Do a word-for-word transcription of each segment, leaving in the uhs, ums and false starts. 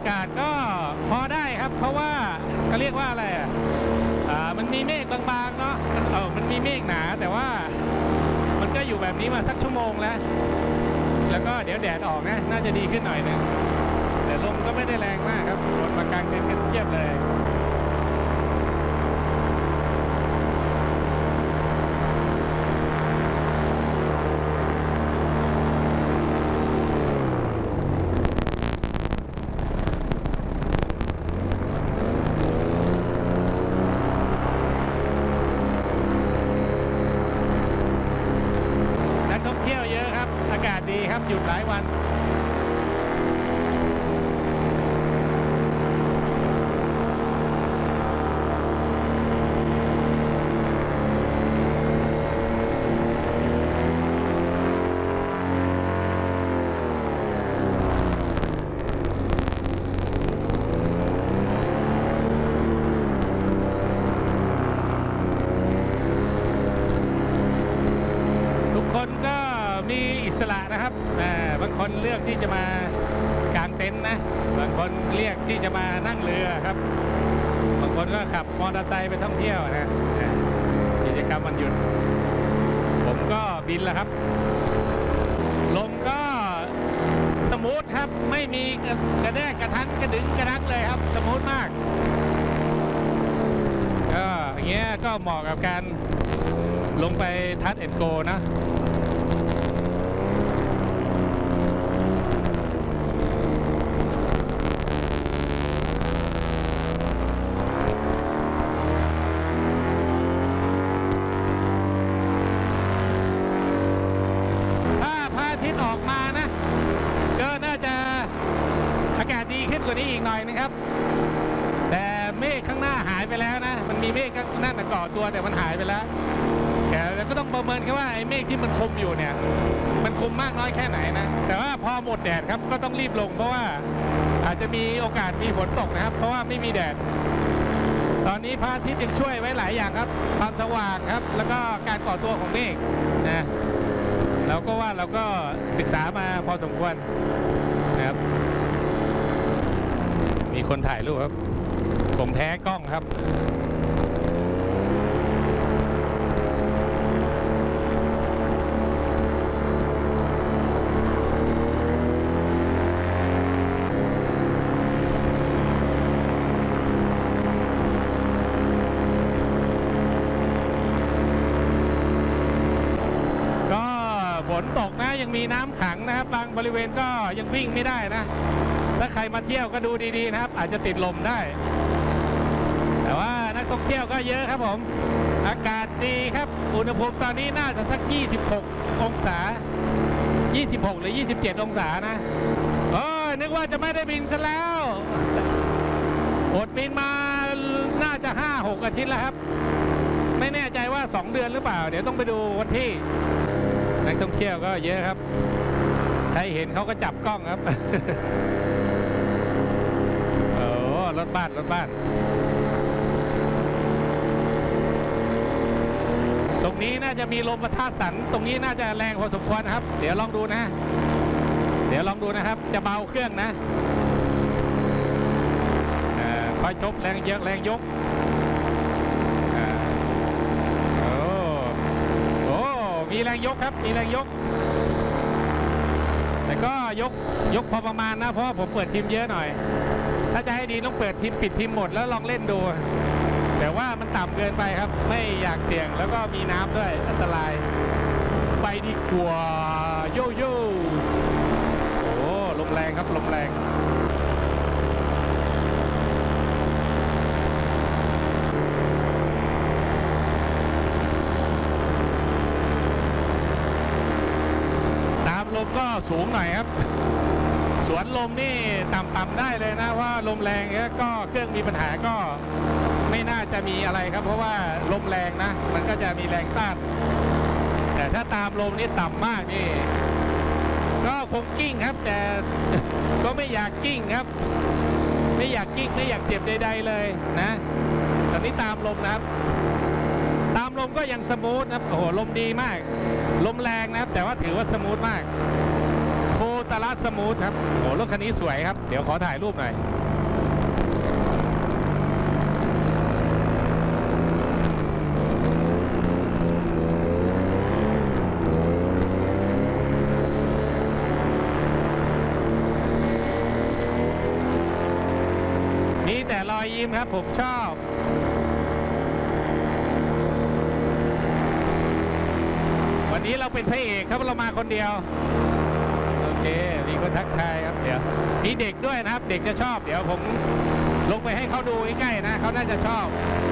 ากาศก็พอได้ครับเพราะว่าเขาเรียกว่าอะไรอ่ะอ่ามันมีเมฆบางๆเนาะมันเออมันมีเมฆหนาแต่ว่ามันก็อยู่แบบนี้มาสักชั่วโมงแล้วแล้วก็เดี๋ยวแดดออกนะน่าจะดีขึ้นหน่อยนึงแต่ลมก็ไม่ได้แรงมากครับรถมากางเต็นท์กันเทียบเลยดีครับหยุดหลายวันทุกคนก็มีอิสระนะครับบางคนเลือกที่จะมากางเต็นท์นะบางคนเลือกที่จะมานั่งเรือครับบางคนก็ขับมอเตอร์ไซค์ไปท่องเที่ยวนะกิจกรรมวันหยุดผมก็บินแล้วครับลมก็สมูทครับไม่มีกระแดกกระทันกระดึงกระดักเลยครับสมูทมากก็อย่างเงี้ยก็เหมาะกับการลงไปทัชแอนด์โกนะกว่านี้อีกหน่อยนะครับแต่เมฆข้างหน้าหายไปแล้วนะมันมีเมฆข้างหน้าเกาะตัวแต่มันหายไปแล้วแต่เราก็ต้องประเมินแค่ว่าไอ้เมฆที่มันคุมอยู่เนี่ยมันคุมมากน้อยแค่ไหนนะแต่ว่าพอหมดแดดครับก็ต้องรีบลงเพราะว่าอาจจะมีโอกาสมีฝนตกนะครับเพราะว่าไม่มีแดดตอนนี้พระอาทิตย์ยังช่วยไว้หลายอย่างครับความสว่างครับแล้วก็การก่อตัวของเมฆนะเราก็ว่าเราก็ศึกษามาพอสมควรนะครับมีคนถ่ายรูปครับผมแพ้กล้องครับก็ฝนตกนะยังมีน้ำขังนะครับบางบริเวณก็ยังวิ่งไม่ได้นะถ้าใครมาเที่ยวก็ดูดีๆนะครับอาจจะติดลมได้แต่ว่านักท่องเที่ยวก็เยอะครับผมอากาศดีครับอุณหภูมิตอนนี้น่าจะสักยี่สิบหกองศายี่สิบหกหรือยี่สิบเจ็ดองศานะเออนึกว่าจะไม่ได้บินซะแล้วอดบินมาน่าจะ ห้าหก อาทิตย์แล้วครับไม่แน่ใจว่าสองเดือนหรือเปล่าเดี๋ยวต้องไปดูวันที่นักท่องเที่ยวก็เยอะครับใครเห็นเขาก็จับกล้องครับโอ้รถบ้านรถบ้านตรงนี้น่าจะมีลมปะทะสันตรงนี้น่าจะแรงพอสมควรครับเดี๋ยวลองดูนะเดี๋ยวลองดูนะครับจะเบาเครื่องนะคอยชกแรงเยอะแรงยกโอ้โอ้มีแรงยกครับมีแรงยกแต่ก็ยกยกพอประมาณนะเพราะผมเปิดทีมเยอะหน่อยถ้าจะให้ดีต้องเปิดทีมปิดทีมหมดแล้วลองเล่นดูแต่ว่ามันต่ำเกินไปครับไม่อยากเสี่ยงแล้วก็มีน้ำด้วยอันตรายไปดีกว่าโยโย่โอ้ลมแรงครับลมแรงลมก็สูงหน่อยครับสวนลมนี่ต่ำๆได้เลยนะว่าลมแรงก็เครื่องมีปัญหาก็ไม่น่าจะมีอะไรครับเพราะว่าลมแรงนะมันก็จะมีแรงต้านแต่ถ้าตามลมนี่ต่ำมากนี่ก็คงกิ้งครับแต่ก็ไม่อยากกิ้งครับไม่อยากกิ้งไม่อยากเจ็บใดๆเลยนะตอนนี้ตามลมนะครับตามลมก็ยังสมูทนะครับโอ้โหลมดีมากลมแรงนะครับแต่ว่าถือว่าสมูทมากโคตตาร์สมูทครับโอ้รถคันนี้สวยครับเดี๋ยวขอถ่ายรูปหน่อยมีแต่รอยยิ้มครับผมชอบวันนี้เราเป็นพระเอกครับเรามาคนเดียวโอเคมีคนทักทายครับเดี๋ยวมีเด็กด้วยนะครับเด็กจะชอบเดี๋ยวผมลงไปให้เขาดูใกล้ๆนะเขาน่าจะชอบ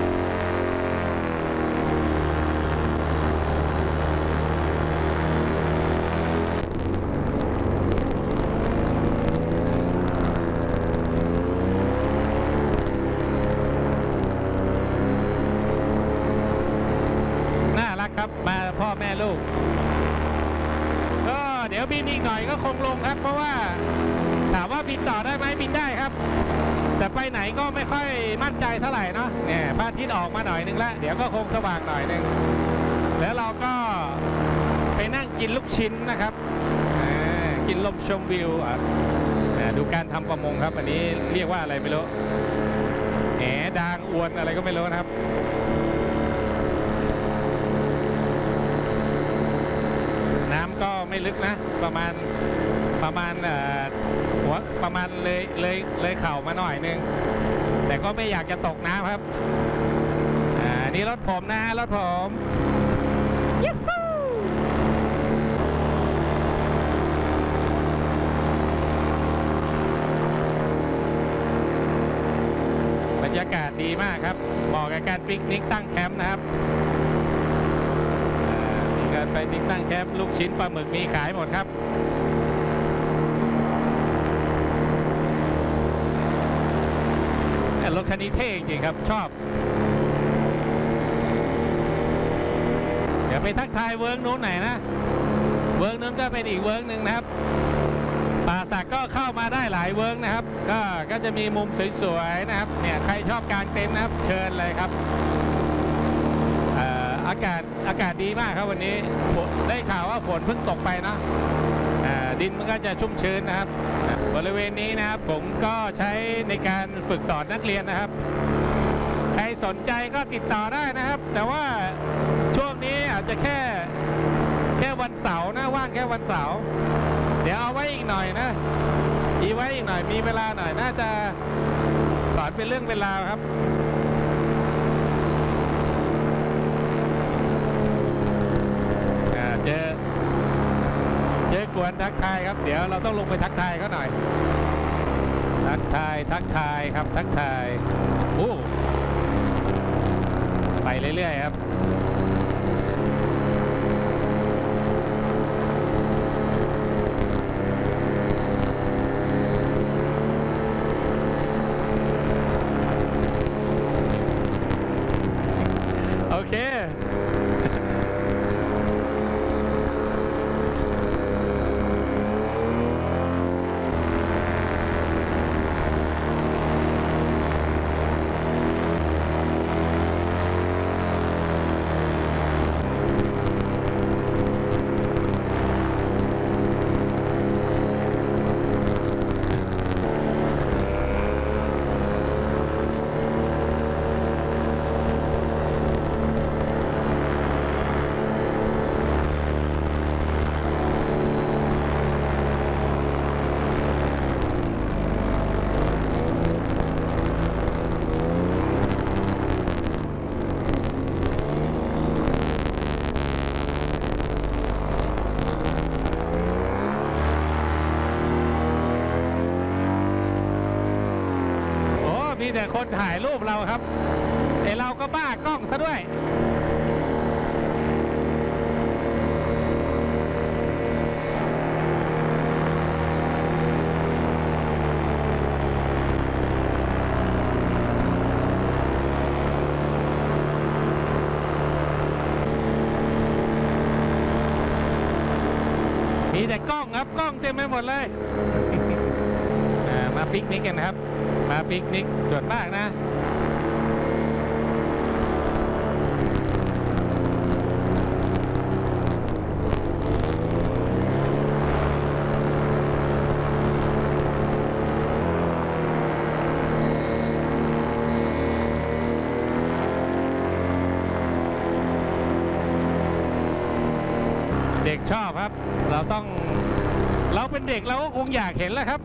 น่ารักครับมาพ่อแม่ลูกก็เดี๋ยวบินอีกหน่อยก็คงลงครับเพราะว่าถามว่าบินต่อได้ไหมบินได้ครับแต่ไปไหนก็ไม่ค่อยมั่นใจเท่าไหร่เนาะเนี่ยพระอาทิตย์ออกมาหน่อยนึงแล้วเดี๋ยวก็คงสว่างหน่อยนึงแล้วเราก็ไปนั่งกินลูกชิ้นนะครับกินลมชมวิวดูการทำประมงครับอันนี้เรียกว่าอะไรไม่รู้แหดางอวนอะไรก็ไม่รู้นะครับน้ำก็ไม่ลึกนะประมาณประมาณหัวประมาณเลยเลยเลยเข่ามาหน่อยนึงแต่ก็ไม่อยากจะตกน้ำครับอ่านี่รถผมนะรถผมยูฮูบรรยากาศดีมากครับเหมาะกับการปิกนิกตั้งแคมป์นะครับไปติดตั้งแคมป์ลูกชิ้นปลาหมึกมีขายหมดครับรถคันนี้เท่จริงครับชอบเดี๋ยวไปทักทายเวิร์กนู้นไหนนะเวิร์กนู้นก็เป็นอีกเวิร์กหนึ่งนะครับป่าสักก็เข้ามาได้หลายเวิร์กนะครับก็ก็จะมีมุมสวยๆนะครับเนี่ยใครชอบกางเต็นท์นะครับเชิญเลยครับอากาศอากาศดีมากครับวันนี้ได้ข่าวว่าฝนเพิ่งตกไปนะดินมันก็จะชุ่มชื้นนะครับบริเวณนี้นะครับผมก็ใช้ในการฝึกสอนนักเรียนนะครับใครสนใจก็ติดต่อได้นะครับแต่ว่าช่วงนี้อาจจะแค่แค่วันเสาร์นะว่างแค่วันเสาร์เดี๋ยวเอาไว้อีกหน่อยนะอีไว้อีกหน่อยมีเวลาหน่อยน่าจะสอนเป็นเรื่องเป็นราวครับเจอเจอกวนทักทายครับเดี๋ยวเราต้องลงไปทักทายเขาหน่อยทักทายทักทายครับทักทายโอ้ไปเรื่อยๆครับโอเคมีแต่คนถ่ายรูปเราครับแต่เราก็บ้ากล้องซะด้วยมีแต่กล้องครับกล้องเต็มไปหมดเลย มาปิกนิกกันนะครับมาปิกนิกส่วนมากนะด็กชอบครับเราต้องเราเป็นเด็กเราก็คงอยากเห็นแหละครับ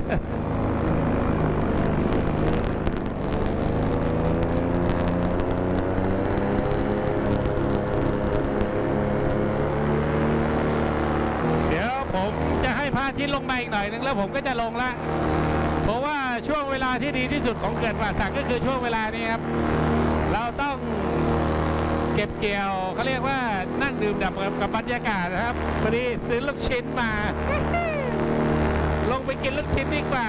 เดี๋ยวผมจะให้พระอาทิตย์ลงมาอีกหน่อยนึงแล้วผมก็จะลงละเพราะว่าช่วงเวลาที่ดีที่สุดของเขื่อนป่าสักก็คือช่วงเวลานี้ครับเราต้องเก็บเกี่ยวเขาเรียกว่านั่งดื่มด่ำกับบรรยากาศนะครับพอดีซื้อลูกชิ้นมา ลงไปกินลูกชิ้นดีกว่า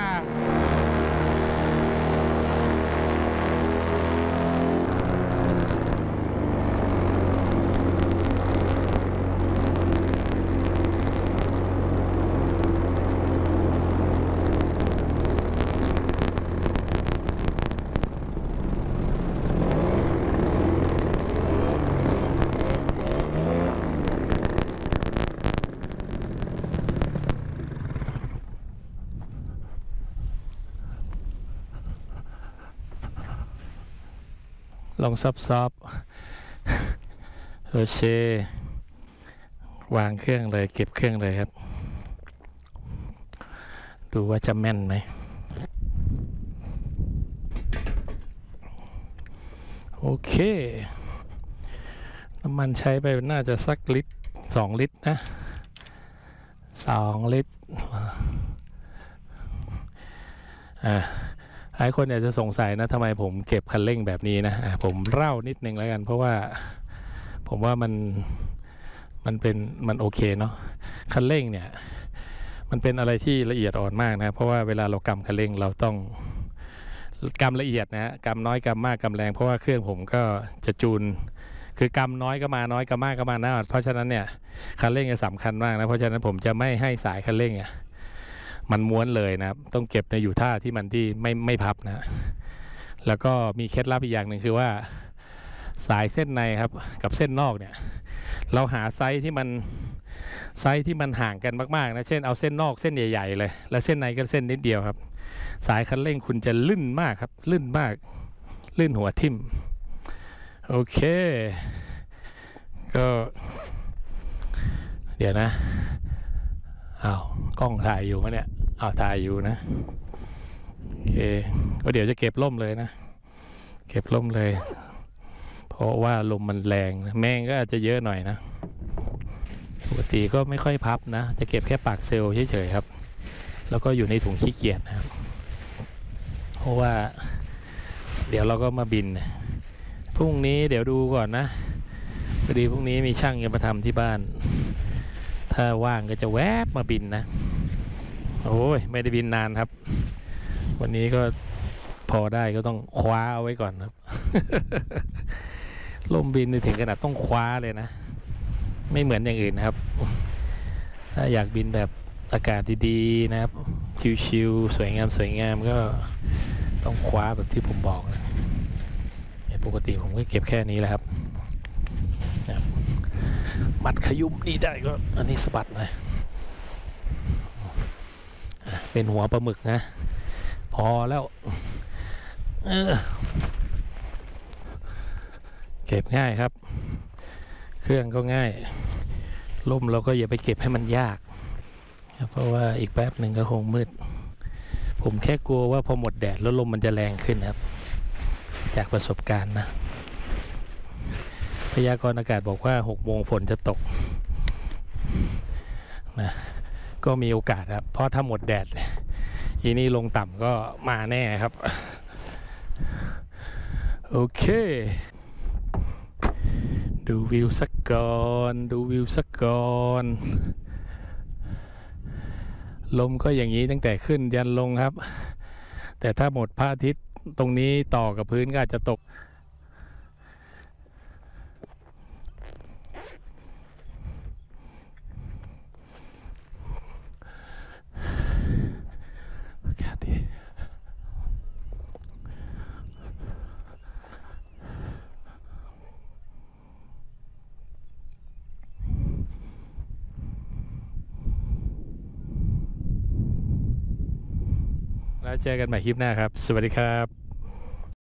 ลงซับซอบโอเควางเครื่องเลยเก็บเครื่องเลยครับดูว่าจะแม่นไหมโอเคน้ำมันใช้ไปน่าจะสักลิตรสองลิตรนะสองลิตรอ่าหลายคนอาจจะสงสัยนะทำไมผมเก็บคันเร่งแบบนี้นะะผมเล่านิดนึงแล้วกันเพราะว่าผมว่ามันมันเป็นมันโอเคเนาะคันเร่งเนี่ยมันเป็นอะไรที่ละเอียดอ่อนมากนะเพราะว่าเวลาเรากำคันเร่งเราต้องกำละเอียดนะฮะกำน้อยกำมากกำแรงเพราะว่าเครื่องผมก็จะจูนคือกำน้อยก็มาน้อยกำมากก็มาน้อยเพราะฉะนั้นเนี่ยคันเร่งจะสำคัญมากนะเพราะฉะนั้นผมจะไม่ให้สายคันเร่งเนี่ยมันม้วนเลยนะครับต้องเก็บในอยู่ท่าที่มันที่ไม่ไม่พับนะแล้วก็มีเคล็ดลับอีกอย่างหนึ่งคือว่าสายเส้นในครับกับเส้นนอกเนี่ยเราหาไซส์ที่มันไซส์ที่มันห่างกันมากๆนะเช่นเอาเส้นนอกเส้นใหญ่ๆเลยแล้วเส้นในก็เส้นนิดเดียวครับสายคันเร่งคุณจะลื่นมากครับลื่นมากลื่นหัวทิ่มโอเคก็เดี๋ยวนะอ้าวกล้องถ่ายอยู่ไหมเนี่ยอ้าวถ่ายอยู่นะโอเคก็เดี๋ยวจะเก็บล่มเลยนะเก็บล่มเลยเพราะว่าลมมันแรงแมงก็อาจจะเยอะหน่อยนะปกติก็ไม่ค่อยพับนะจะเก็บแค่ปากเซลล์เฉยๆครับแล้วก็อยู่ในถุงขี้เกียจนะครับเพราะว่าเดี๋ยวเราก็มาบินพรุ่งนี้เดี๋ยวดูก่อนนะพอดีพรุ่งนี้มีช่างจะมาทำที่บ้านถ้าว่างก็จะแวบมาบินนะโอ้ยไม่ได้บินนานครับวันนี้ก็พอได้ก็ต้องคว้าเอาไว้ก่อนครับ ลมบินถึงขนาดต้องคว้าเลยนะไม่เหมือนอย่างอื่นนะครับถ้าอยากบินแบบอากาศดีๆนะครับชิวๆสวยงามสวยงามก็ต้องคว้าแบบที่ผมบอกนะปกติผมก็เก็บแค่นี้แหละครับมัดขยุ้มนี่ได้ก็อันนี้สะบัดหน่อยเป็นหัวปลาหมึกนะพอแล้วเออเก็บง่ายครับเครื่องก็ง่ายล่มเราก็อย่าไปเก็บให้มันยากเพราะว่าอีกแป๊บหนึ่งก็คงมืดผมแค่กลัวว่าพอหมดแดดแล้วลมมันจะแรงขึ้นครับจากประสบการณ์นะพยากรณ์อากาศบอกว่าหกโมงฝนจะตกนะก็มีโอกาสครับเพราะถ้าหมดแดดทีนี้ลงต่ำก็มาแน่ครับโอเคดูวิวสักก่อนดูวิวสักก่อนลมก็อย่างนี้ตั้งแต่ขึ้นยันลงครับแต่ถ้าหมดพระอาทิตย์ตรงนี้ต่อกับพื้นก็อาจจะตกแล้วเจอกันใหม่คลิปหน้าครับสวัสดีครับ